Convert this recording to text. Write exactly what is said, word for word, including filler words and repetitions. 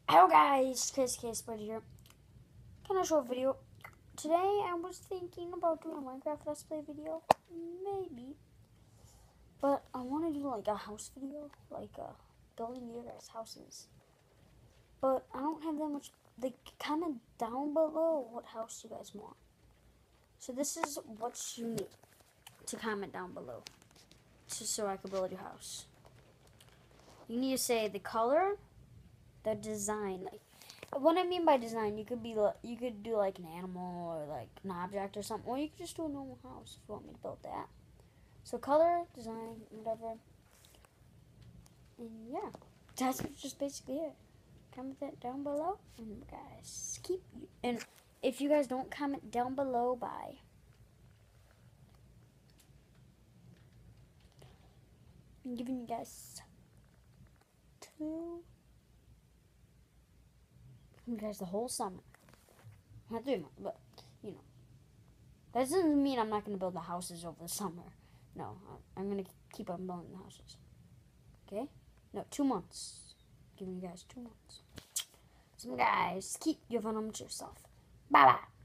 Hello guys, K S K Spread here. Kind of short video. Today I was thinking about doing a Minecraft Let's Play video, maybe. But I want to do like a house video, like uh, building your guys' houses. But I don't have that much. Like, comment down below what house you guys want. So this is what you need to comment down below, just so I can build your house. You need to say the color, the design. Like, what I mean by design, you could be you could do like an animal or like an object or something, or you could just do a normal house if you want me to build that. So color, design, whatever. And yeah, that's just basically it. Comment that down below, and guys, keep and if you guys don't comment down below by I'm giving you guys two. You guys the whole summer. Not three months, but you know. That doesn't mean I'm not going to build the houses over the summer. No, I'm going to keep on building the houses. Okay? No, two months. Giving you guys two months. So guys, keep giving them to yourself. Bye bye.